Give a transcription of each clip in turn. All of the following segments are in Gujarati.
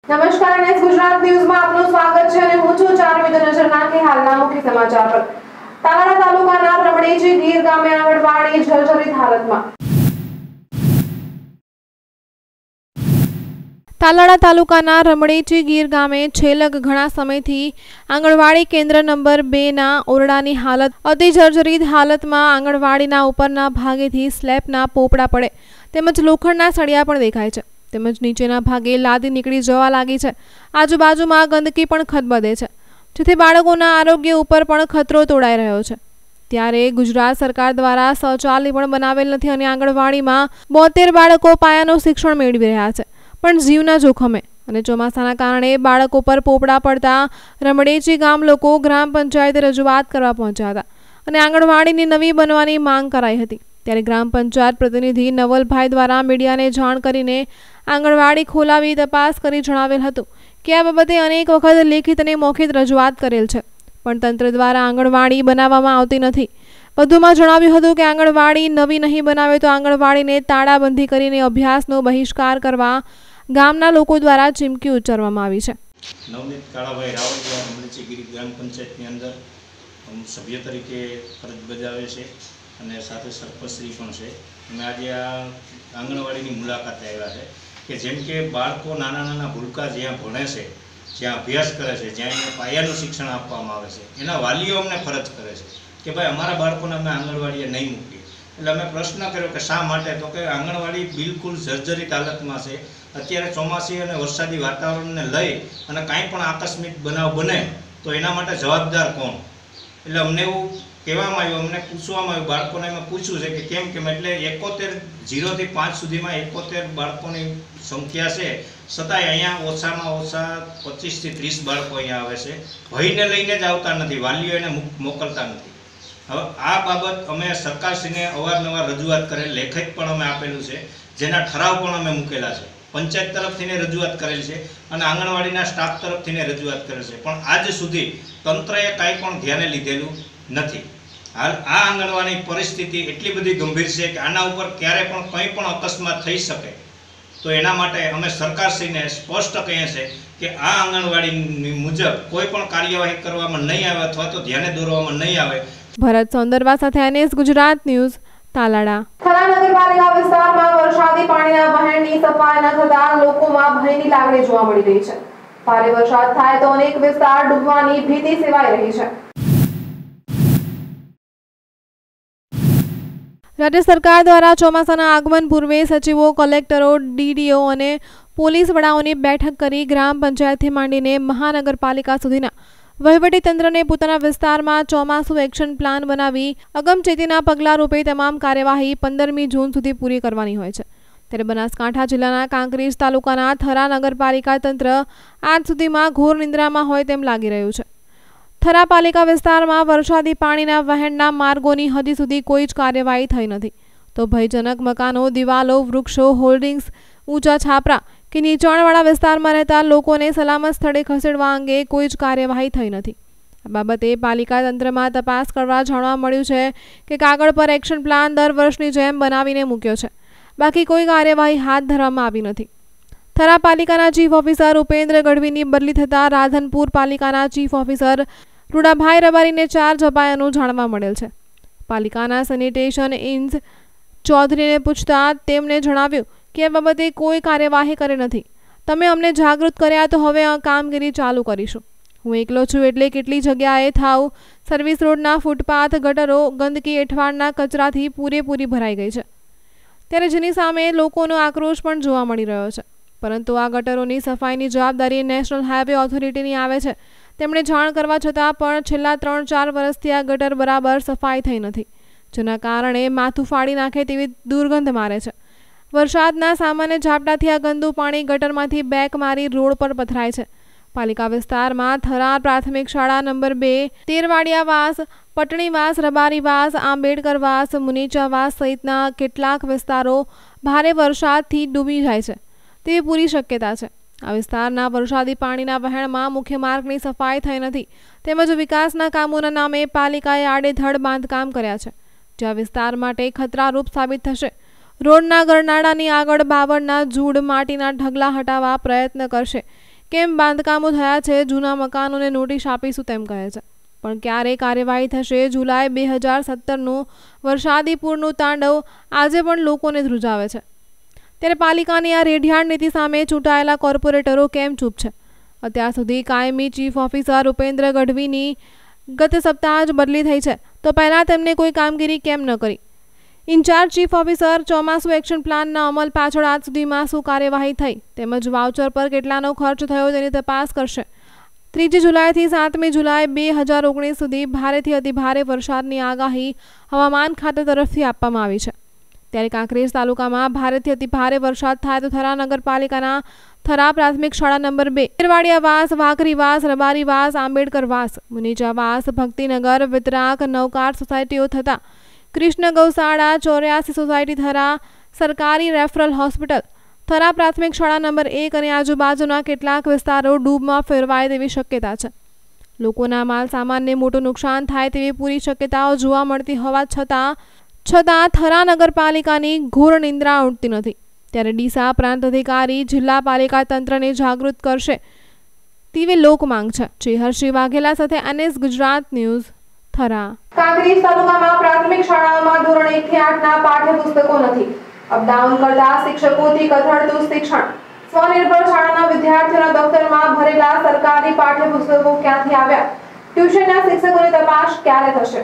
નમસ્કાર અને ગુજરાત ન્યૂઝમાં આપનું સ્વાગત છે અને હું છું ચારમી નજર નાખી હાલના મુખ્ય સમાચાર પર। તાલાળા તાલુકાના રમણેજી ગીર ગામે આંગણવાડી જર્જરિત હાલતમાં। તાલાળા તાલુકાના રમણેજી ગીર ગામે છેલ્લા ઘણા સમયથી આંગણવાડી કેન્દ્ર નંબર 2 ના ઓરડાની હાલત અતિ જર્જરિત હાલતમાં આંગણવાડીના ઉપરના ભાગેથી સ્લેબના પોપડા પડે તેમજ લોખંડના સળિયા પણ દેખાય છે તેમજ નીચેના ભાગે લાદી નીકળી જવા લાગી છે। આજુબાજુમાં ગંદકી પણ ખદબદે છે જેથી બાળકોના આરોગ્ય ઉપર પણ ખતરો તોડાઈ રહ્યો છે। ત્યારે ગુજરાત સરકાર દ્વારા શૌચાલય પણ બનાવેલ નથી અને આંગણવાડીમાં 72 બાળકો પાયાનું શિક્ષણ મેળવી રહ્યા છે પણ જીવના જોખમે અને ચોમાસાના કારણે બાળકો પર પોપડા પડતા રમણેજી ગામ લોકો ગ્રામ પંચાયતે રજૂઆત કરવા પહોંચ્યા હતા અને આંગણવાડીની નવી બનવાની માંગ કરાઈ હતી। ત્યારે ગ્રામ પંચાયત પ્રતિનિધિ નવલભાઈ દ્વારા મીડિયાને જાણ કરીને આંગણવાડી ખોલાવી તપાસ કરી જણાવેલ હતું કે આ બાબતે અનેક વખત લેખિત અને મૌખિક રજૂઆત કરેલ છે પણ તંત્ર દ્વારા આંગણવાડી બનાવવામાં આવતી નથી। વધુમાં જણાવ્યું હતું કે આંગણવાડી નવી નહીં બનાવે તો આંગણવાડીને તાળાબંધી કરીને અભ્યાસનો બહિષ્કાર કરવા ગામના લોકો દ્વારા ચીમકી ઉચ્ચારવામાં આવી છે। નવનીત કાળાભાઈ રાવળિયા રમણેજી ગ્રામ પંચાયતની અંદર સભ્ય તરીકે ફરજ બજાવે છે અને સાથે સરપંચશ્રી પણ છે। અમે આજે આ આંગણવાડીની મુલાકાતે આવ્યા છે કે જેમ કે બાળકો નાના નાના ભૂલકા જ્યાં ભણે છે, જ્યાં અભ્યાસ કરે છે, જ્યાં એને પાયાનું શિક્ષણ આપવામાં આવે છે, એના વાલીઓ અમને ફરજ કરે છે કે ભાઈ અમારા બાળકોને અમે આંગણવાડીએ નહીં મૂકીએ। એટલે અમે પ્રશ્ન કર્યો કે શા માટે, તો કે આંગણવાડી બિલકુલ જર્જરિત હાલતમાં છે। અત્યારે ચોમાસી અને વરસાદી વાતાવરણને લઈ અને કાંઈ પણ આકસ્મિક બનાવ બને તો એના માટે જવાબદાર કોણ? એટલે અમને એવું કહેવામાં આવ્યું, અમને પૂછવામાં આવ્યું, બાળકોને અમે પૂછ્યું છે કે કેમ એટલે 71 0 થી 5 સુધીમાં 71 બાળકોની સંખ્યા છે છતાંય અહીંયા ઓછામાં ઓછા 25 થી 30 બાળકો અહીંયા આવે છે। ભયને લઈને જ આવતા નથી, વાલીઓ એને મોકલતા નથી। હવે આ બાબત અમે સરકારશ્રીને અવારનવાર રજૂઆત કરેલ, લેખિત પણ અમે આપેલું છે, જેના ઠરાવ પણ અમે મૂકેલા છે। પંચાયત તરફથીને રજૂઆત કરેલ છે અને આંગણવાડીના સ્ટાફ તરફથીને રજૂઆત કરેલ છે પણ આજ સુધી તંત્રએ કાંઈ પણ ધ્યાને લીધેલું નથી। હાલ આ આંગણવાડીની પરિસ્થિતિ એટલી બધી ગંભીર છે કે આના ઉપર ક્યારે પણ કંઈ પણ અકસ્માત થઈ શકે તો એના માટે અમે સરકારશ્રીને સ્પષ્ટ કહીએ છીએ કે આ આંગણવાડી મુજબ કોઈ પણ કાર્યવાહી કરવામાં નહીં આવે અથવા તો ધ્યાને દોરવામાં નહીં આવે। ભરત સોંદરવા સાથે NS ગુજરાત ન્યૂઝ તાલાળા। થરા નગરપાલિકા વિસ્તારમાં વરસાદી પાણીના વહેણની સફાઈ ન થતા લોકોમાં ભયની લાગણી જોવા મળી રહી છે। ભારે વરસાદ થાય તો અનેક વિસ્તાર ડૂબવાની ભીતિ સેવાઈ રહી છે। રાજ્ય સરકાર દ્વારા ચોમાસાના આગમન પૂર્વે સચિવો, કલેક્ટરો, DDO અને પોલીસ વડાઓની બેઠક કરી ગ્રામ પંચાયતથી માંડીને મહાનગરપાલિકા સુધીના વહીવટીતંત્રને પોતાના વિસ્તારમાં ચોમાસુ એક્શન પ્લાન બનાવી અગમચેતીના પગલાં રૂપે તમામ કાર્યવાહી 15મી જૂન સુધી પૂરી કરવાની હોય છે। ત્યારે બનાસકાંઠા જિલ્લાના કાંકરેજ તાલુકાના થરા નગરપાલિકા તંત્ર આજ સુધીમાં ઘોર નિંદ્રામાં હોય તેમ લાગી રહ્યું છે। થરા પાલિકા વિસ્તારમાં વરસાદી પાણીના વહેણના માર્ગોની હજી સુધી કોઈ જ કાર્યવાહી થઈ નથી તો ભયજનક મકાનો, દિવાલો, વૃક્ષો, હોલ્ડિંગ્સ, ઊંચા છાપરા કે નીચાણવાળા વિસ્તારમાં રહેતા લોકોને સલામત સ્થળે ખસેડવા અંગે કોઈ જ કાર્યવાહી થઈ નથી। આ બાબતે પાલિકા તંત્રમાં તપાસ કરવા જાણવા મળ્યું છે કે કાગળ પર એક્શન પ્લાન દર વર્ષની જેમ બનાવીને મૂક્યો છે, બાકી કોઈ કાર્યવાહી હાથ ધરવામાં આવી નથી। થરા પાલિકાના ચીફ ઓફિસર ઉપેન્દ્ર ગઢવીની બદલી થતાં રાધનપુર પાલિકાના ચીફ ઓફિસર રૂડાભાઈ રબારીને ચાર્જ અપાયાનું જાણવા મળેલ છે। પાલિકાના સેનિટેશન ઇન્સ ચૌધરીને પૂછતા તેમણે જણાવ્યું કે આ બાબતે કોઈ કાર્યવાહી કરી નથી। તમે અમને જાગૃત કર્યા તો હવે આ કામગીરી ચાલુ કરીશું। હું એકલો છું એટલે કેટલી જગ્યાએ થાવ સર્વિસ રોડના ફૂટપાથ, ગટરો ગંદકી, એઠવાડના કચરાથી પૂરેપૂરી ભરાઈ ગઈ છે। ત્યારે જેની સામે લોકોનો આક્રોશ પણ જોવા મળી રહ્યો છે પરંતુ આ ગટરોની સફાઈની જવાબદારી નેશનલ હાઈવે ઓથોરિટીની આવે છે। તેમણે જાણ કરવા છતાં પણ છેલ્લા 3-4 વર્ષથી આ ગટર બરાબર સફાઈ થઈ નથી જેના કારણે માથું ફાડી નાખે તેવી દુર્ગંધ મારે છે। વરસાદના સામાન્ય ઝાપટાથી આ ગંદુ પાણી ગટરમાંથી બેક મારી રોડ પર પથરાય છે। પાલિકા વિસ્તારમાં થરા પ્રાથમિક શાળા નંબર 2, તેરવાડિયાવાસ, પટણીવાસ, રબારીવાસ, આંબેડકરવાસ, મુનીચાવાસ સહિતના કેટલાક વિસ્તારો ભારે વરસાદથી ડૂબી જાય છે તેવી પૂરી શક્યતા છે। આ વિસ્તારના વરસાદી પાણીના વહેણમાં મુખ્ય માર્ગની સફાઈ થઈ નથી તેમજ વિકાસના કામોના નામે પાલિકાએ આડેધડ બાંધકામ કર્યા છે જે આ વિસ્તાર માટે ખતરારૂપ સાબિત થશે। રોડના ગરનાળાની આગળ બાવળના ઝૂડ, માટીના ઢગલા હટાવવા પ્રયત્ન કરશે કેમ બાંધકામો થયા છે, જૂના મકાનોને નોટિસ આપીશું તેમ કહે છે, પણ ક્યારે કાર્યવાહી થશે? જુલાઈ 2017નું વરસાદી પૂરનું તાંડવ આજે પણ લોકોને ધ્રુજાવે છે, ત્યારે પાલિકાની આ રેઢિયાળ નીતિ સામે ચૂંટાયેલા કોર્પોરેટરો કેમ ચૂપ છે? અત્યાર સુધી કાયમી ચીફ ઓફિસર ઉપેન્દ્ર ગઢવીની ગત સપ્તાહ જ બદલી થઈ છે, તો પહેલાં તેમને કોઈ કામગીરી કેમ ન કરી? ઇન્ચાર્જ ચીફ ઓફિસર ચોમાસુ એક્શન પ્લાનના અમલ પાછળ આજ સુધીમાં શું કાર્યવાહી થઈ, તેમજ વાઉચર પર કેટલાનો ખર્ચ થયો તેની તપાસ કરશે. 3 જુલાઈથી 7 જુલાઈ 2019 સુધી ભારેથી અતિભારે વરસાદની આગાહી હવામાન ખાતા તરફથી આપવામાં આવી છે. ત્યારે કાંકરેજ તાલુકામાં ભારેથી અતિભારે વરસાદ થાય તો થરા નગરપાલિકાના થરા પ્રાથમિક શાળા નંબર 2, એરવાડિયાવાસ, વાકરીવાસ, રબારીવાસ, આંબેડકરવાસ, મુનીચાવાસ, ભક્તિનગર, વિતરાક, નવકાટ સોસાયટીઓ થતા કૃષ્ણ ગૌશાળા, 84 સોસાયટી થરા, સરકારી રેફરલ હોસ્પિટલ, થરા પ્રાથમિક શાળા નંબર 1 અને આજુબાજુના કેટલાક વિસ્તારો ડૂબમાં ફેરવાય તેવી શક્યતા છે. લોકોના માલ સામાનને મોટું નુકસાન થાય તેવી પૂરી શક્યતાઓ જોવા મળતી હોવા છતાં થરા નગરપાલિકાની ઘોર નિંદ્રા ઉઠતી નથી. ત્યારે ડીસા પ્રાંત અધિકારી જિલ્લા પાલિકા તંત્રને જાગૃત કરશે તેવી લોક માંગ છે. ચેહરસિંહ વાઘેલા સાથે NS ગુજરાત ન્યૂઝ, થરા. કાંકરેજ તાલુકામાં પ્રાથમિક શાળાઓમાં ધોરણ 1 થી 8 ના પાઠ્યપુસ્તકો નથી. અપડાઉન કરતા શિક્ષકોથી કથળતું શિક્ષણ. સ્વનિર્ભર શાળાના વિદ્યાર્થીઓના દફતરમાં ભરેલા સરકારી પાઠ્યપુસ્તકો ક્યાંથી આવ્યા? ટ્યુશનના શિક્ષકોની તપાસ ક્યારે થશે?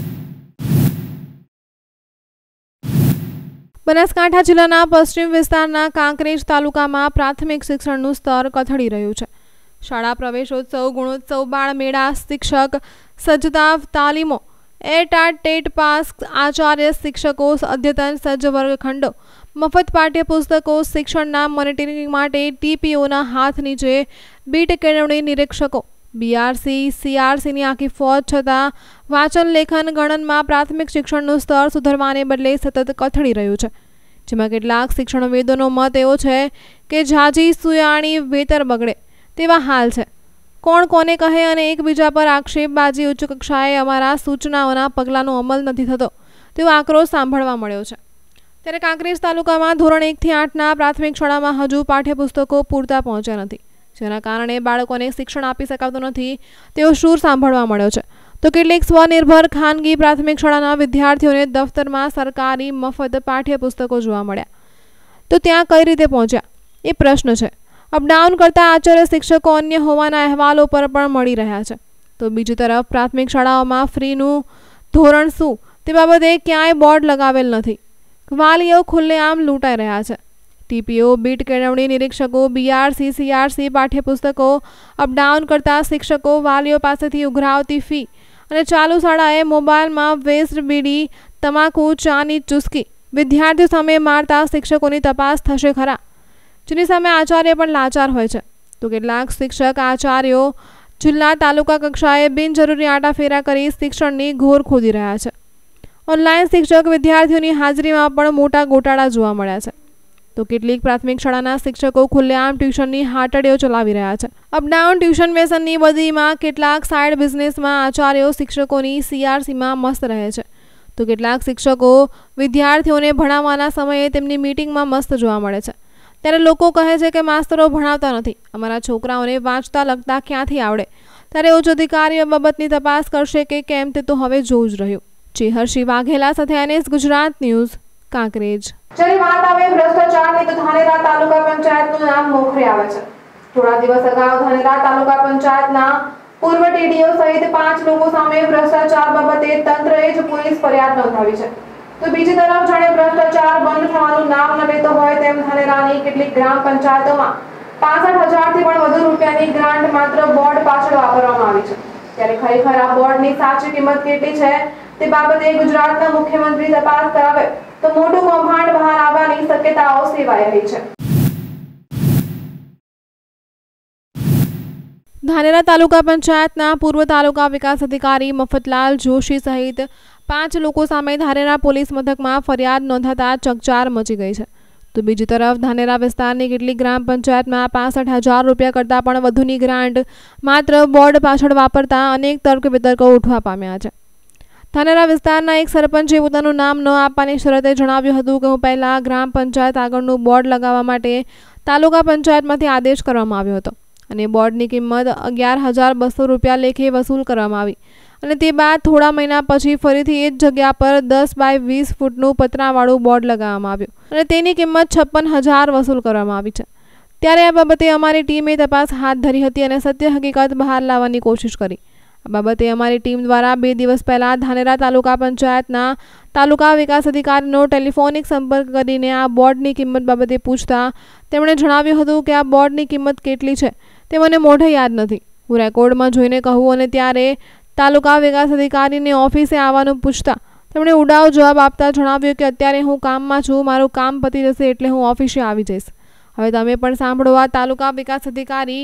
બનાસકાંઠા જિલ્લાના પશ્ચિમ વિસ્તારના કાંકરેજ તાલુકામાં પ્રાથમિક શિક્ષણનું સ્તર કથળી રહ્યું છે. શાળા પ્રવેશોત્સવ, ગુણોત્સવ, બાળમેળા, શિક્ષક સજ્જતા તાલીમો, એટાટ ટેટ પાસ, આચાર્ય શિક્ષકો, અદ્યતન સજ્જ વર્ગખંડો, મફત પાઠ્યપુસ્તકો, શિક્ષણના મોનિટરિંગ માટે TPOના હાથ નીચે બીટ કેળવણી નિરીક્ષકો, BRC, CRCની આખી ફોજ છતાં વાંચન લેખન ગણનમાં પ્રાથમિક શિક્ષણનું સ્તર સુધરવાને બદલે સતત કથળી રહ્યું છે. જેમાં કેટલાક શિક્ષણવેદોનો મત એવો છે કે ઝાઝી સુયાણી વેતર બગડે તેવા હાલ છે. કોણ કોને કહે અને એકબીજા પર આક્ષેપબાજી. ઉચ્ચ કક્ષાએ અમારા સૂચનાઓના પગલાંનો અમલ નથી થતો તેવો આક્રોશ સાંભળવા મળ્યો છે. ત્યારે કાંકરેજ તાલુકામાં ધોરણ 1 થી 8ના પ્રાથમિક શાળામાં હજુ પાઠ્યપુસ્તકો પૂરતા પહોંચ્યા નથી, જેના કારણે બાળકોને શિક્ષણ આપી શકાતું નથી તેવો સૂર સાંભળવા મળ્યો છે. તો કેટલીક સ્વનિર્ભર ખાનગી પ્રાથમિક શાળાના વિદ્યાર્થીઓને દફતરમાં સરકારી મફત પાઠ્યપુસ્તકો જોવા મળ્યા, તો ત્યાં કઈ રીતે પહોંચ્યા એ પ્રશ્ન છે. અપડાઉન કરતા આચાર્ય શિક્ષકો અન્ય હોવાના અહેવાલો પર પણ મળી રહ્યા છે. તો બીજી તરફ પ્રાથમિક શાળાઓમાં ફ્રીનું ધોરણ શું તે બાબતે ક્યાંય બોર્ડ લગાવેલ નથી. વાલીઓ ખુલ્લેઆમ લૂંટાઈ રહ્યા છે. TPO, બીટ કેળવણી નિરીક્ષકો, BRC, CRC પાઠ્યપુસ્તકો અપડાઉન કરતા શિક્ષકો, વાલીઓ પાસેથી ઉઘરાવતી ફી અને ચાલુ શાળાએ મોબાઈલમાં વેસ્ટ બીડી, તમાકુ, ચાની ચુસ્કી વિદ્યાર્થીઓ સામે મારતા શિક્ષકોની તપાસ થશે ખરા? જેની સામે આચાર્ય પણ લાચાર હોય છે. તો કેટલાક શિક્ષક આચાર્યો જિલ્લા તાલુકા કક્ષાએ બિનજરૂરી આટાફેરા કરી શિક્ષણની ઘોર ખોદી રહ્યા છે. ઓનલાઈન શિક્ષક વિદ્યાર્થીઓની હાજરીમાં પણ મોટા ગોટાળા જોવા મળ્યા છે. તો કેટલીક પ્રાથમિક શાળાના શિક્ષકો ખુલ્લેઆમ ટ્યુશનની હાટડીઓ ચલાવી રહ્યા છે. અપડાઉન ટ્યુશન વ્યસનની બદલીમાં કેટલાક સાઇડ બિઝનેસમાં આચાર્યો શિક્ષકોની CRCમાં મસ્ત રહે છે. તો કેટલાક શિક્ષકો વિદ્યાર્થીઓને ભણાવવાના સમયે તેમની મીટિંગમાં મસ્ત જોવા મળે છે. ત્યારે લોકો કહે છે કે માસ્તરો ભણાવતા નથી, અમારા છોકરાઓને વાંચતા લખતા ક્યાંથી આવડે? ત્યારે ઉચ્ચ અધિકારીઓ બાબતની તપાસ કરશે કે કેમ તે તો હવે જોવું જ રહ્યું. ચેહરસિંહ વાઘેલા સાથે NS ગુજરાત ન્યૂઝ, કાંકરેજ. જ્યારે વાત આવે ભ્રષ્ટાચારની તો ધાનેરા તાલુકા પંચાયતનું નામ મોખરે આવે છે. થોડા દિવસ અગાઉ ધાનેરા તાલુકા પંચાયતના પૂર્વ TDO સહિત 5 લોકો સામે ભ્રષ્ટાચાર બાબતે તંત્રએ જ પોલીસ ફરિયાદ નોંધાવી છે. તો બીજી તરફ જાણે ભ્રષ્ટાચાર બંધ થવાનું નામ ન લેતો હોય તેમ ધાનેરાની કેટલીક ગ્રામ પંચાયતોમાં 65,000થી પણ વધુ રૂપિયાની ગ્રાન્ટ માત્ર બોર્ડ પાછળ વાપરવામાં આવી છે. ત્યારે ખરેખર આ બોર્ડની સાચી કિંમત કેટલી છે તે બાબતે ગુજરાતના મુખ્યમંત્રી તપાસ કરાવે તો મોટું કૌભાંડ બહાર આવવાની શક્યતાઓ સેવાઈ રહી છે. ધાનેરા તાલુકા પંચાયતના પૂર્વ તાલુકા વિકાસ અધિકારી મફતલાલ જોશી સહિત 5 લોકો સામે ધાનેરા પોલીસ મથકમાં ફરિયાદ નોંધાતા ચકચાર મચી ગઈ છે. તો બીજી તરફ ધાનેરા વિસ્તારની કેટલીક ગ્રામ પંચાયતમાં 65,000 રૂપિયા કરતાં પણ વધુની ગ્રાન્ટ માત્ર બોર્ડ પાછળ વાપરતા અનેક તર્ક વિતર્કો ઉઠવા પામ્યા છે. ધાનેરા વિસ્તારના એક સરપંચે પોતાનું નામ ન આપવાની શરતે જણાવ્યું હતું કે હું પહેલા ગ્રામ પંચાયત આગળનું બોર્ડ લગાવવા માટે તાલુકા પંચાયતમાંથી આદેશ કરવામાં આવ્યો હતો અને બોર્ડની કિંમત 11,200 રૂપિયા લેખે વસૂલ કરવામાં આવી અને તે બાદ થોડા મહિના પછી ફરીથી એ જ જગ્યા પર 10 બાય 20 ફૂટનું પતરાવાળું બોર્ડ લગાવવામાં આવ્યું અને તેની કિંમત 56,000 વસૂલ કરવામાં આવી છે। ત્યારે આ બાબતે અમારી ટીમે તપાસ હાથ ધરી હતી અને સત્ય હકીકત બહાર લાવવાની કોશિશ કરી। આ બાબતે અમારી ટીમ દ્વારા 2 દિવસ પહેલા ધાનેરા તાલુકા પંચાયતના તાલુકા વિકાસ અધિકારીનો ટેલિફોનિક સંપર્ક કરીને આ બોર્ડની કિંમત બાબતે પૂછતા તેમણે જણાવ્યું હતું કે આ બોર્ડની કિંમત કેટલી છે તે મને મોઢે યાદ નથી। હું રેકોર્ડમાં જોઈને કહું અને ત્યારે તાલુકા વિકાસ અધિકારીની ઓફિસે આવવાનું પૂછતા તેમણે ઉડાવ જવાબ આપતા જણાવ્યું કે અત્યારે હું કામમાં છું, મારું કામ પતી જશે એટલે હું ઓફિસે આવી જઈશ। હવે તમે પણ સાંભળો આ તાલુકા વિકાસ અધિકારી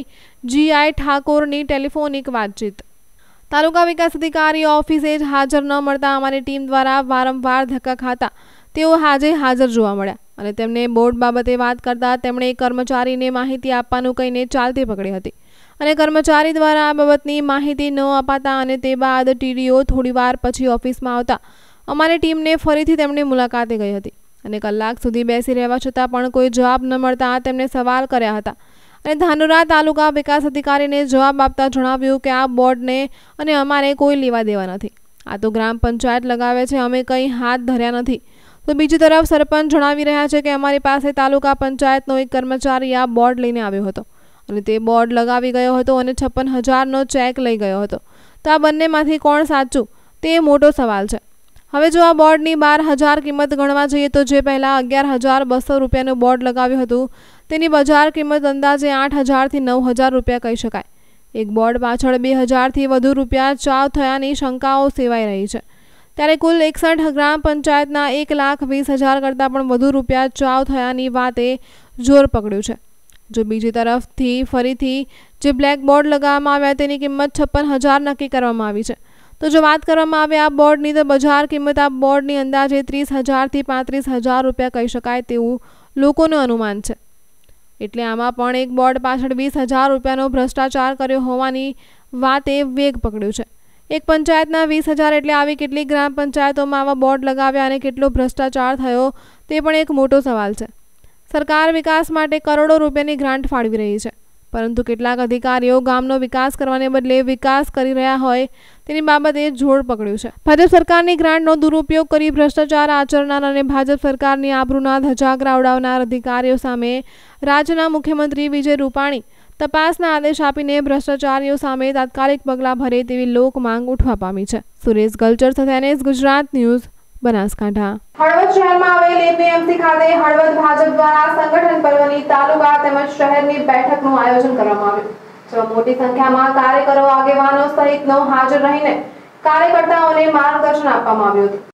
GI ઠાકોરની ટેલિફોનિક વાતચીત। તાલુકા વિકાસ અધિકારી ઓફિસે જ હાજર ન મળતા અમારી ટીમ દ્વારા વારંવાર ધક્કા ખાતા તેઓ હાજર જોવા મળ્યા અને તેમને બોર્ડ બાબતે વાત કરતા તેમણે કર્મચારીને માહિતી આપવાનું કહીને ચાલતી પકડી હતી અને કર્મચારી દ્વારા આ બાબતની માહિતી ન અપાતા અને તે બાદ TDO થોડીવાર પછી ઓફિસમાં આવતા અમારી ટીમને ફરીથી તેમની મુલાકાતે ગઈ હતી અને કલાક સુધી બેસી રહેવા છતાં પણ કોઈ જવાબ ન મળતા તેમને સવાલ કર્યા હતા અને ધાનેરા તાલુકા વિકાસ અધિકારીને જવાબ આપતા જણાવ્યું કે આ બોર્ડને અને અમારે કોઈ લેવા દેવા નથી। આ તો ગ્રામ પંચાયત લગાવે છે, અમે કંઈ હાથ ધર્યા નથી। તો બીજી તરફ સરપંચ જણાવી રહ્યા છે કે અમારી પાસે તાલુકા પંચાયતનો એક કર્મચારી આ બોર્ડ લઈને આવ્યો હતો અને તે બોર્ડ લગાવી ગયો હતો અને 56,000નો ચેક લઈ ગયો હતો। તો આ બંનેમાંથી કોણ સાચું તે મોટો સવાલ છે। હવે જો આ બોર્ડની 12,000 કિંમત ગણવા જઈએ તો જે પહેલાં 11,200 રૂપિયાનું બોર્ડ લગાવ્યું હતું તેની બજાર કિંમત અંદાજે 8,000 થી 9,000 રૂપિયા કહી શકાય। એક બોર્ડ પાછળ 2,000થી વધુ રૂપિયા ચાવ થયાની શંકાઓ સેવાઈ રહી છે। ત્યારે કુલ 61 ગ્રામ પંચાયતના 1,20,000 કરતાં પણ વધુ રૂપિયા ચાવ થયાની વાતે જોર પકડ્યું છે। જો બીજી તરફથી ફરીથી જે બ્લેક બોર્ડ લગાવવામાં આવ્યા તેની કિંમત 56,000 નક્કી કરવામાં આવી છે। તો જો વાત કરવામાં આવે આ બોર્ડની તો બજાર કિંમત આ બોર્ડની અંદાજે 30,000થી 35,000 રૂપિયા કહી શકાય તેવું લોકોનું અનુમાન છે। એટલે આમાં પણ એક બોર્ડ પાછળ 20,000 રૂપિયાનો ભ્રષ્ટાચાર કર્યો હોવાની વાતે વેગ પકડ્યું છે। એક પંચાયતના 20,000 એટલે આવી કેટલીક ગ્રામ પંચાયતોમાં આવા બોર્ડ લગાવ્યા અને કેટલો ભ્રષ્ટાચાર થયો તે પણ એક મોટો સવાલ છે। સરકાર વિકાસ માટે કરોડો રૂપિયાની ગ્રાન્ટ ફાળવી રહી છે, પરંતુ કેટલાક અધિકારીઓ ગામનો વિકાસ કરવાને બદલે વિકાસ કરી રહ્યા હોય તેની બાબતે જોર પકડ્યું છે। ભાજપ સરકારની ગ્રાન્ટનો દુરુપયોગ કરી ભ્રષ્ટાચાર આચરનાર અને ભાજપ સરકારની આબરૂના ધજાગરા ઉડાવનાર અધિકારીઓ સામે રાજ્યના મુખ્યમંત્રી વિજય રૂપાણી તપાસના આદેશ આપીને ભ્રષ્ટાચારીઓ સામે તાત્કાલિક પગલાં ભરે તેવી લોક માંગ ઉઠવા પામી છે। સુરેશ ગલચર સાથે NS ગુજરાત ન્યૂઝ, બનાસકાંઠા। હળવદ શહેરમાં આવેલ APMC ખાતે હળવદ ભાજપ દ્વારા સંગઠન પર્વની તાલુકા તેમજ શહેરની બેઠકનું આયોજન કરવામાં આવ્યું, જેમાં મોટી સંખ્યામાં કાર્યકરો, આગેવાનો સહિતનો હાજર રહીને કાર્યકર્તાઓને માર્ગદર્શન આપવામાં આવ્યું હતું।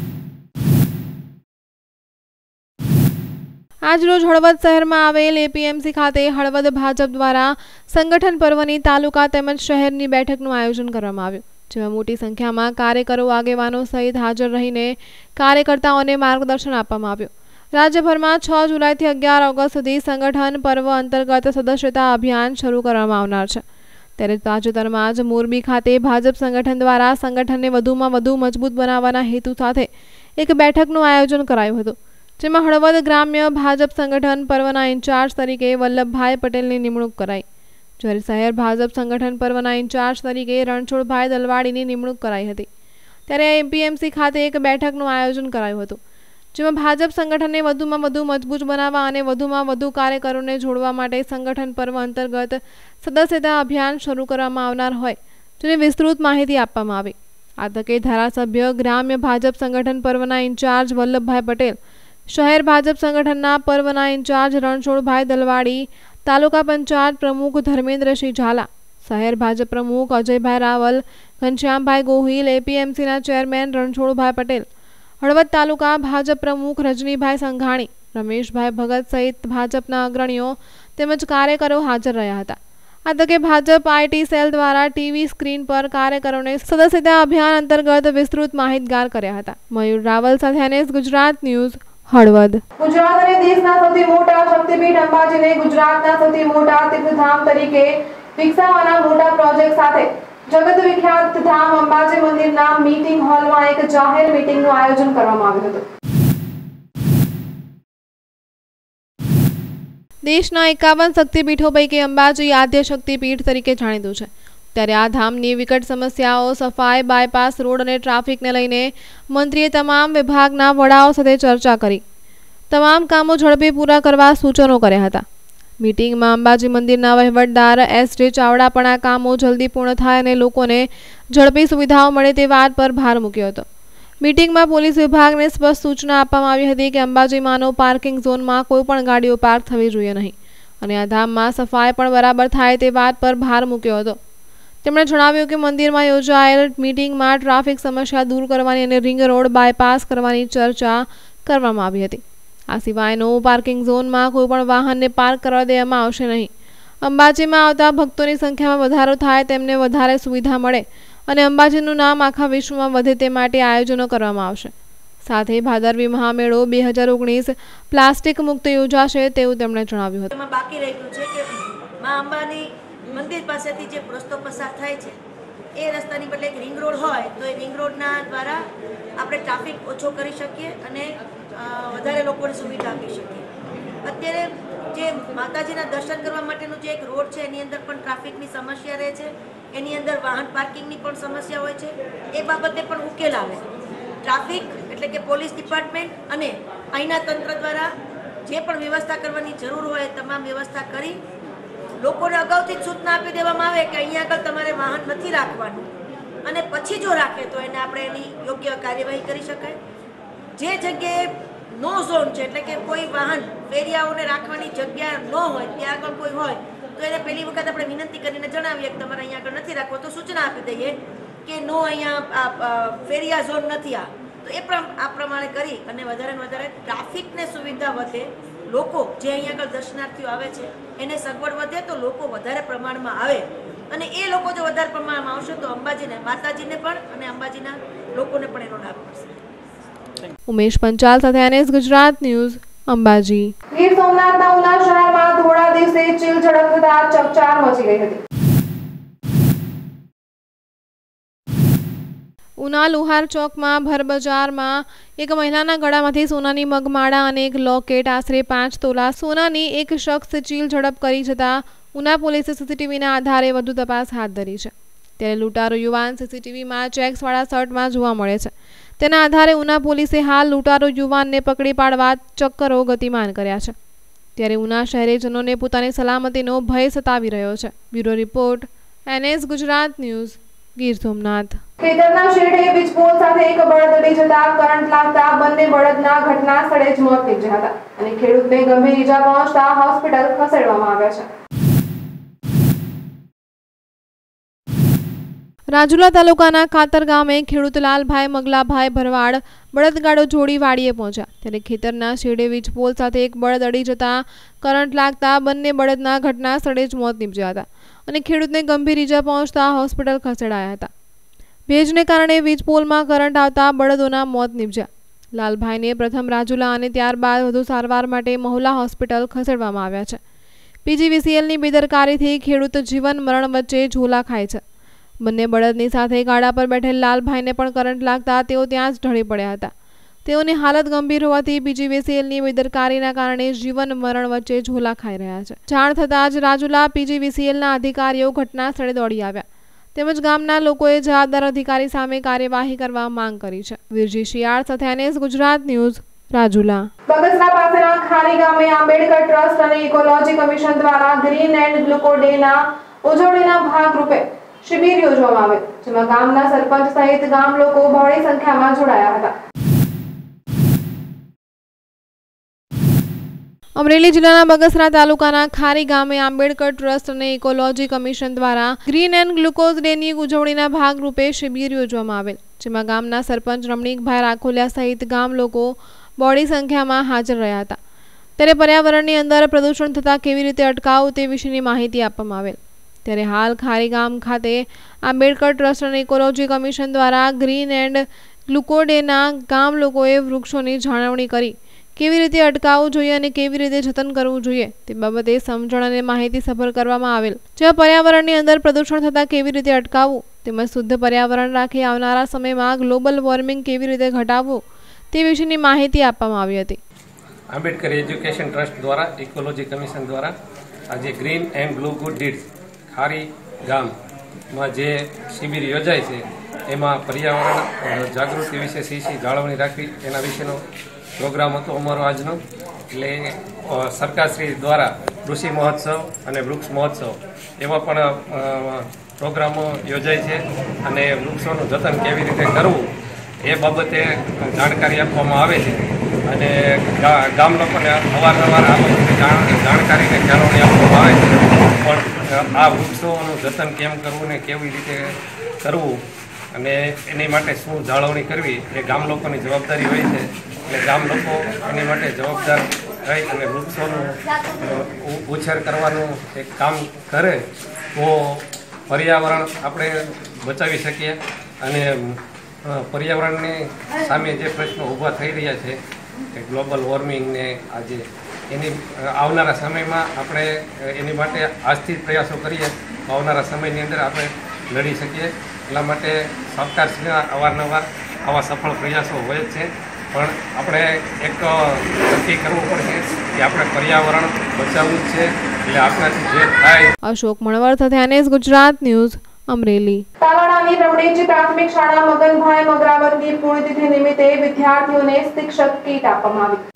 આજરોજ હળવદ શહેરમાં આવેલ APMC ખાતે હળવદ ભાજપ દ્વારા સંગઠન પર્વની તાલુકા તેમજ શહેરની બેઠકનું આયોજન કરવામાં આવ્યું, જેમાં મોટી સંખ્યામાં કાર્યકરો, આગેવાનો સહિત હાજર રહીને કાર્યકર્તાઓને માર્ગદર્શન આપવામાં આવ્યું। રાજ્યભરમાં 6 જુલાઈથી 11 ઓગસ્ટ સુધી સંગઠન પર્વ અંતર્ગત સદસ્યતા અભિયાન શરૂ કરવામાં આવનાર છે। ત્યારે તાજેતરમાં જ મોરબી ખાતે ભાજપ સંગઠન દ્વારા સંગઠનને વધુમાં વધુ મજબૂત બનાવવાના હેતુ સાથે એક બેઠકનું આયોજન કરાયું હતું, જેમાં હળવદ ગ્રામ્ય ભાજપ સંગઠન પર્વના ઇન્ચાર્જ તરીકે વલ્લભભાઈ પટેલની નિમણૂક કરાઈ, જ્યારે શહેર ભાજપ સંગઠન પર્વના ઇન્ચાર્જ તરીકે રણછોડભાઈ દલવાડીની નિમણૂક કરાઈ હતી। ત્યારે APMC ખાતે એક બેઠકનું આયોજન કરાયું હતું, જેમાં ભાજપ સંગઠનને વધુમાં વધુ મજબૂત બનાવવા અને વધુમાં વધુ કાર્યકરોને જોડવા માટે સંગઠન પર્વ અંતર્ગત સદસ્યતા અભિયાન શરૂ કરવામાં આવનાર હોય જેની વિસ્તૃત માહિતી આપવામાં આવી। આ તકે ધારાસભ્ય, ગ્રામ્ય ભાજપ સંગઠન પર્વના ઇન્ચાર્જ વલ્લભભાઈ પટેલ, શહેર ભાજપ સંગઠનના પર્વના ઇન્ચાર્જ રણછોડભાઈ દલવાડી, તાલુકા પંચાયત પ્રમુખ ધર્મેન્દ્રસિંહ ઝાલા, શહેર ભાજપ પ્રમુખ અજયભાઈ રાવલ, ઘનશ્યામભાઈ ગોહિલ, APMCના ચેરમેન રણછોડભાઈ પટેલ, હળવદ તાલુકા ભાજપ પ્રમુખ રજનીભાઈ સંઘાણી, રમેશભાઈ ભગત સહિત ભાજપના અગ્રણીઓ તેમજ કાર્યકરો હાજર રહ્યા હતા। આ તકે ભાજપ IT સેલ દ્વારા TV સ્ક્રીન પર કાર્યકરોને સદસ્યતા અભિયાન અંતર્ગત વિસ્તૃત માહિતગાર કર્યા હતા। મયુર રાવલ સાથે NS ગુજરાત ન્યૂઝ, હળવદ। ગુજરાત અને દેશના સૌથી મોટા શક્તિપીઠ અંબાજીને ગુજરાતના સૌથી મોટા તીર્થધામ તરીકે વિકસાવવાના મોટા પ્રોજેક્ટ સાથે જગત વિખ્યાત ધામ અંબાજી મંદિરના મીટિંગ હોલમાં એક જાહેર મીટિંગનું આયોજન કરવામાં આવ્યું હતું। દેશના 51 શક્તિપીઠો પૈકી અંબાજી આદ્ય શક્તિપીઠ તરીકે જાણીતું છે, ત્યારે આ ધામની વિકટ સમસ્યાઓ, સફાઈ, બાયપાસ રોડ અને ટ્રાફિકને લઈને મંત્રીએ તમામ વિભાગના વડાઓ સાથે ચર્ચા કરી તમામ કામો ઝડપી પૂરા કરવા સૂચનો કર્યા હતા. મીટિંગમાં અંબાજી મંદિરના વહીવટદાર એસ.જે. ચાવડા પણ આ કામો જલ્દી પૂર્ણ થાય અને લોકોને ઝડપી સુવિધાઓ મળે તે વાત પર ભાર મૂક્યો હતો. મીટિંગમાં પોલીસ વિભાગને સ્પષ્ટ સૂચના આપવામાં આવી હતી કે અંબાજીમાંનો પાર્કિંગ ઝોનમાં કોઈ પણ ગાડીઓ પાર્ક થવી જોઈએ નહીં અને આ ધામમાં સફાઈ પણ બરાબર થાય તે વાત પર ભાર મૂક્યો હતો. તેમણે જણાવ્યું કે મંદિરમાં યોજાયેલ મીટિંગમાં ટ્રાફિક સમસ્યા દૂર કરવાની અને રિંગ રોડ બાયપાસ કરવાની ચર્ચા કરવામાં આવી હતી. આ સિવાયનો પાર્કિંગ ઝોનમાં કોઈ પણ વાહનને પાર્ક કરવા દેવામાં આવશે નહીં. અંબાજીમાં આવતા ભક્તોની સંખ્યામાં વધારો થાય, તેમને વધારે સુવિધા મળે અને અંબાજીનું નામ આખા વિશ્વમાં વધે તે માટે આયોજનો કરવામાં આવશે. સાથે ભાદરવી મહામેળો 2019 પ્લાસ્ટિક મુક્ત યોજાશે તેવું તેમણે જણાવ્યું હતું. બાકી રહ્યું છે કે મા અંબાની મંદિર પાસેથી જે રસ્તો પસાર થાય છે એ રસ્તાની બદલે એક રિંગ રોડ હોય તો એ રિંગ રોડના દ્વારા આપણે ટ્રાફિક ઓછો કરી શકીએ અને વધારે લોકોને સુવિધા આપી શકીએ. અત્યારે જે માતાજીના દર્શન કરવા માટેનું જે એક રોડ છે એની અંદર પણ ટ્રાફિકની સમસ્યા રહે છે, એની અંદર વાહન પાર્કિંગની પણ સમસ્યા હોય છે. એ બાબતે પણ ઉકેલ આવે. ટ્રાફિક એટલે કે પોલીસ ડિપાર્ટમેન્ટ અને અહીંના તંત્ર દ્વારા જે પણ વ્યવસ્થા કરવાની જરૂર હોય તમામ વ્યવસ્થા કરી લોકોને અગાઉથી જ સૂચના આપી દેવામાં આવે કે અહીંયા આગળ તમારે વાહન નથી રાખવાનું અને પછી જો રાખે તો એને આપણે એની યોગ્ય કાર્યવાહી કરી શકાય. જે જગ્યાએ નો ઝોન છે એટલે કે કોઈ વાહન ફેરિયાઓને રાખવાની જગ્યા ન હોય ત્યાં આગળ કોઈ હોય તો એને પહેલી વખત આપણે વિનંતી કરીને જણાવીએ કે તમારે અહીંયા આગળ નથી રાખવો, તો સૂચના આપી દઈએ કે નો અહીંયા ફેરિયા ઝોન નથી આ, તો એ પણ આ પ્રમાણે કરી અને વધારે ને વધારે ટ્રાફિકને સુવિધા વધે, લોકો જે અહીંયા આગળ દર્શનાર્થીઓ આવે છે એને સગવડ વધે તો લોકો વધારે પ્રમાણમાં આવે અને એ લોકો જો વધારે પ્રમાણમાં આવશે તો અંબાજીને માતાજીને પણ અને અંબાજીના લોકોને પણ એનો લાભ મળશે. ઉમેશ પંચાલ સાથે NS ગુજરાત ન્યૂઝ, અંબાજી. ગીર સોમનાથના ઉના શહેરમાં થોડા દિવસે ચીલ ઝડપ થતા ચકચાર મચી ગઈ હતી. ઉના લુહાર ચોકમાં ભર બજારમાં એક મહિલાના ગળામાંથી સોનાની મગમાળા અને એક લોકેટ આશરે 5 તોલા સોનાની એક શખ્સ ચીલ ઝડપ કરી જતા ઉના પોલીસે સીસીટીવીના આધારે વધુ તપાસ હાથ ધરી છે. ત્યારે લૂંટારો યુવાન સીસીટીવીમાં ચેક્સવાળા શર્ટમાં જોવા મળે છે. તેના આધારે ઉના પોલીસે હાલ લૂંટારો યુવાનને પકડી પાડવા ચક્કરો ગતિમાન કર્યા છે. ત્યારે ઉના શહેરીજનોને પોતાની સલામતીનો ભય સતાવી રહ્યો છે. Bureau report, NS Gujarat news, Gir Somnath. ખેતરના શેડે વીજપોલ સાથે એક બળદ અડી જતા કરંટ લાગતા બંને બળદના ઘટના સ્થળે જ મોત નીપજ્યા હતા અને ખેડૂતને ગંભીર ઈજા પહોંચતા હોસ્પિટલ ખસેડવામાં આવ્યા છે. રાજુલા તાલુકાના ખાતર ગામે ખેડૂત લાલભાઈ મગલાભાઈ ભરવાડ બળદગાડો જોડી વાડીએ પહોંચ્યા. ત્યારે ખેતરના શેડે વીજપોલ સાથે એક બળદ અડી જતા કરંટ લાગતા બંને બળદના ઘટના સ્થળે જ મોત નીપજ્યા હતા અને ખેડૂતને ગંભીર ઈજા પહોંચતા હોસ્પિટલ ખસેડાયા હતા. ભેજને કારણે વીજપોલમાં કરંટ આવતા બળદોના મોત નીપજ્યા. લાલભાઈને પ્રથમ રાજુલા અને ત્યારબાદ વધુ સારવાર માટે મહુલા હોસ્પિટલ ખસેડવામાં આવ્યા છે. પીજીવીસીએલની બેદરકારીથી ખેડૂત જીવન મરણ વચ્ચે ઝોલા ખાય છે. બંને બળદની સાથે ગાડા પર બેઠેલ લાલભાઈને પણ કરંટ લાગતા તેઓ ત્યાં જ ઢળી પડ્યા હતા. તેઓની હાલત ગંભીર હોવાથી પીજીવીસીએલની બેદરકારીના કારણે જીવન મરણ વચ્ચે ઝોલા ખાઈ રહ્યા છે. જાણ થતાં જ રાજુલા પીજીવીસીએલના અધિકારીઓ ઘટના સ્થળે દોડી આવ્યા તેમજ ગામના લોકોએ જવાબદાર અધિકારી સામે કાર્યવાહી કરવા માંગ કરી છે. વીરજી શિયાળ સાથે NS ગુજરાત ન્યૂઝ, રાજુલા. બગસરા પાસેના ખારી ગામે આંબેડકર ટ્રસ્ટ અને ઇકોલોજી કમિશન દ્વારા ગ્રીન એન્ડ ગ્લુકો ડેના ઉજવણીના ભાગરૂપે શિબિર યોજવામાં આવેલ, જેમાં ગામના સરપંચ સહિત ગામ લોકો બહોળી સંખ્યામાં જોડાયા હતા. અમરેલી જિલ્લાના બગસરા તાલુકાના ખારી ગામે આંબેડકર ટ્રસ્ટ અને ઇકોલોજી કમિશન દ્વારા ગ્રીન એન્ડ ગ્લુકોઝ ડેની ઉજવણીના ભાગરૂપે શિબિર યોજવામાં આવેલ, જેમાં ગામના સરપંચ રમણીકભાઈ રાખોલિયા સહિત ગામ લોકો બહોળી સંખ્યામાં હાજર રહ્યા હતા. ત્યારે પર્યાવરણની અંદર પ્રદૂષણ થતાં કેવી રીતે અટકાવવું તે વિશેની માહિતી આપવામાં આવેલ. ત્યારે હાલ ખારી ગામ ખાતે આંબેડકર ટ્રસ્ટ અને ઇકોલોજી કમિશન દ્વારા ગ્રીન એન્ડ ગ્લુકો ડેના ગામ લોકોએ વૃક્ષોની જાળવણી કરી કેવી રીતે અટકાવવું જોઈએ અને કેવી રીતે જતન કરવું જોઈએ તે બાબતે સમજણ અને માહિતી સભર કરવામાં આવેલ, જેમાં પર્યાવરણની અંદર પ્રદૂષણ થતાં કેવી રીતે અટકાવવું તેમજ શુદ્ધ પર્યાવરણ રાખી આવનારા સમયમાં ગ્લોબલ વોર્મિંગ કેવી રીતે ઘટાડવું તે વિશેની માહિતી આપવામાં આવી હતી. આંબેડકર એજ્યુકેશન ટ્રસ્ટ દ્વારા ઇકોલોજી કમિશન દ્વારા આજે green and blue good deeds Khari ગામમાં જે શિબિર યોજાય છે એમાં પર્યાવરણ જાગૃતિ વિશે શી જાળવણી રાખવી એના વિશેનો પ્રોગ્રામ હતો અમારો આજનો. એટલે સરકારશ્રી દ્વારા કૃષિ મહોત્સવ અને વૃક્ષ મહોત્સવ એવા પણ પ્રોગ્રામો યોજાય છે અને વૃક્ષોનું જતન કેવી રીતે કરવું એ બાબતે જાણકારી આપવામાં આવે છે અને ગામ લોકોને અવારનવાર આ બાબતે જાણકારીને જાળવણી આપવામાં આવે છે. પણ આ વૃક્ષોનું જતન કેમ કરવું ને કેવી રીતે કરવું અને એની માટે શું જાળવણી કરવી એ ગામ લોકોની જવાબદારી હોય છે. એટલે ગામ લોકો એની માટે જવાબદાર રહી અને વૃક્ષોનું ઉછેર કરવાનું એક કામ કરે તો પર્યાવરણ આપણે બચાવી શકીએ અને પર્યાવરણની સામે જે પ્રશ્નો ઊભા થઈ રહ્યા છે કે ગ્લોબલ વોર્મિંગને આજે એની આવનારા સમયમાં આપણે એની માટે આજથી જ પ્રયાસો કરીએ તો આવનારા સમયની અંદર આપણે લડી શકીએ. એટલા માટે સરકારશ્રીના અવારનવાર આવા સફળ પ્રયાસો હોય જ છે. પણ આપણે એક નક્કી કરવું પડશે કે આપણે પર્યાવરણ બચાવવું જ છે. એટલે આપણાથી જે થાય. અશોક મણવર સાથે ગુજરાત ન્યૂઝ અમરેલી. તાલાળાની રમણેજી પ્રાથમિક શાળા મગનભાઈ મગરાવતની પુણ્યતિથિ નિમિત્તે વિદ્યાર્થીઓને શિક્ષક કીટ આપવામાં આવી.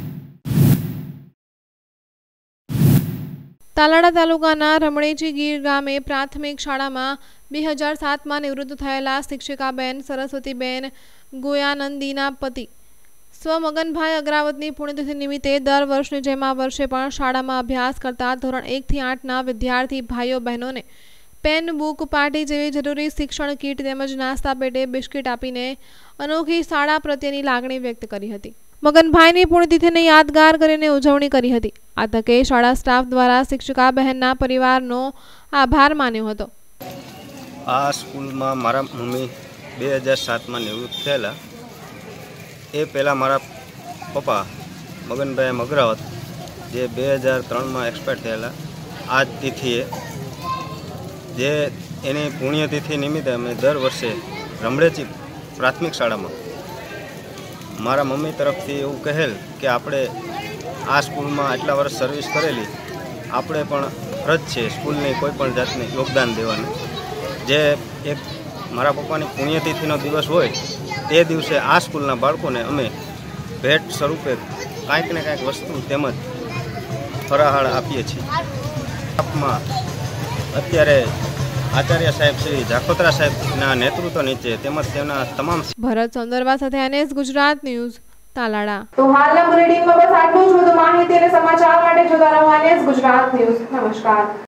તાલાળા તાલુકાના રમણેજી ગીર ગામે પ્રાથમિક શાળામાં 2007માં નિવૃત્ત થયેલા શિક્ષિકાબેન સરસ્વતીબેન ગોયાનંદીના પતિ સ્વ મગનભાઈ અગ્રાવતની પુણ્યતિથિ નિમિત્તે દર વર્ષની જેમ આ વર્ષે પણ શાળામાં અભ્યાસ કરતા ધોરણ 1 થી 8ના વિદ્યાર્થી ભાઈઓ બહેનોને પેન, બુક, પાટી જેવી જરૂરી શિક્ષણ કીટ તેમજ નાસ્તા પેટે બિસ્કિટ આપીને અનોખી શાળા પ્રત્યેની લાગણી વ્યક્ત કરી હતી. મગનભાઈની પુણ્યતિથિને યાદગાર કરીને ઉજવણી કરી હતી. આ તકે શાળા સ્ટાફ દ્વારા શિક્ષિકા બહેનના પરિવારનો આભાર માન્યો હતો. આ સ્કૂલમાં મારા મમ્મી 2007માં નિવૃત્ત થયેલા. એ પહેલાં મારા પપ્પા મગનભાઈ મગરાવત જે 2003માં એક્સપાયર થયેલા. આ તિથિએ જે એની પુણ્યતિથિ નિમિત્તે અમે દર વર્ષે રમણેજી પ્રાથમિક શાળામાં મારા મમ્મી તરફથી એવું કહેલ કે આપણે આ સ્કૂલમાં આટલા વર્ષ સર્વિસ કરેલી, આપણે પણ ફરજ છે સ્કૂલની કોઈ પણ જાતને યોગદાન દેવાનું. જે એક મારા પપ્પાની પુણ્યતિથિનો દિવસ હોય તે દિવસે આ સ્કૂલના બાળકોને અમે ભેટ સ્વરૂપે કાંઈક ને કાંઈક વસ્તુ તેમજ ફરાહાળ આપીએ છીએ. આપમાં અત્યારે આચાર્ય સાહેબ શ્રી જાખોત્રા સાહેબના નેતૃત્વ નીચે તેમજ તેમના તમામ. ભરત સોંદરવા સાથે ગુજરાત ન્યૂઝ તાલાળા. તો હાલના બુલેટિનમાં બસ આટલું જ. વધુ માહિતી અને સમાચાર માટે જોતા રહો ગુજરાત ન્યૂઝ. નમસ્કાર.